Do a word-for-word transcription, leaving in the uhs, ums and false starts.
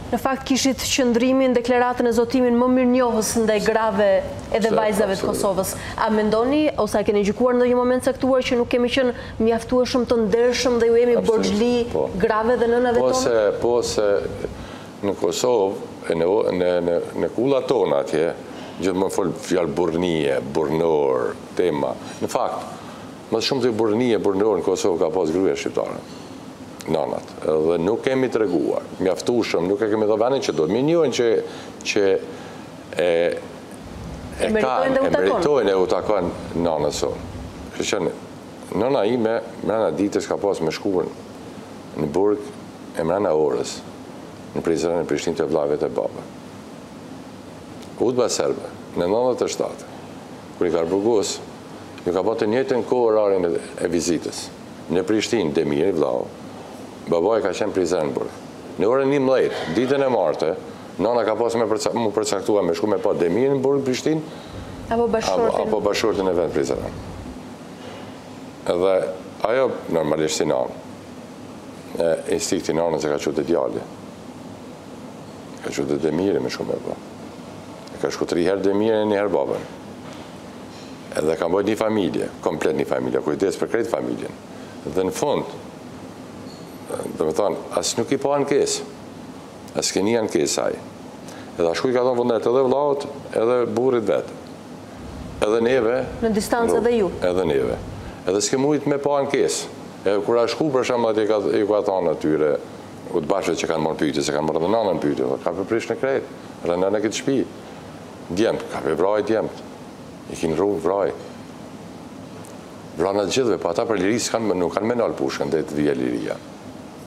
Në fakt kishit qëndrimin, deklaratën e zotimin më mirë njohës ndaj grave edhe vajzave të Kosovës. A mendoni, ose a keni gjykuar në një moment caktuar që nuk kemi qenë mjaftueshëm të ndershëm dhe ju jemi borxhli grave dhe nënave tonë? Po se në Kosovë, në kullat tona atje, gjithmonë fol fjalë burnie, burnor, tema. Në fakt, më shumë të burnie, burnor në Kosovë ka pas gruaja shqiptare. Nanat, dhe nuk kemi të reguar, mjaftueshëm, nuk e kemi dhe venin që do. Mi njojnë që e kanë, e meritojnë e u takon nanës sonë. Kështë nëna ime, mrena ditës ka pas me shkuar në burg e mrena orës, në Prizren e Prishtinë të vllajve të baba. Udhba serbe, në nëntëdhjetë e shtatë, kër i ka burgos, ju ka pa të njëjtën kohë orarin e vizitës. Në Prishtinë, Demir, vllau, babaj ka qenë Prizrenburg. Në orën njëmbëdhjetë, ditën e martë, nana ka pas me përcaktua me shku me pa Demirinburg, Prishtinë, apo bashkëshortin e vend Prizren. Edhe ajo, normalisht si nanë, instikti nanën se ka qute djali. Ka qute Demirin me shku me pa. Ka shku tri herë Demirin e një herë babën. Edhe ka bëjt një familje, komplet një familje, kujdes për krejt familjen. Dhe në fund, dhe me thonë, asë nuk i po ankes, asë keni ankes saj. Edhe ashtu i ka thonë vëndet edhe vllaut, edhe burit vetë. Edhe neve. Në distancë edhe ju. Edhe neve. Edhe s'ke mujt me po ankes. Edhe kura shku për shumë atë i ka thonë atyre, u të bashkët që kanë morë pyjtë, se kanë morë dhe nanën pyjtë, ka për prish në krejt, rënë në këtë shpi. Djemt, ka për vraj djemt. I kinë rrugë vraj. Vrana të gjithve, pa ata për lirisë nuk kanë menal pushkën dhe të vija liria.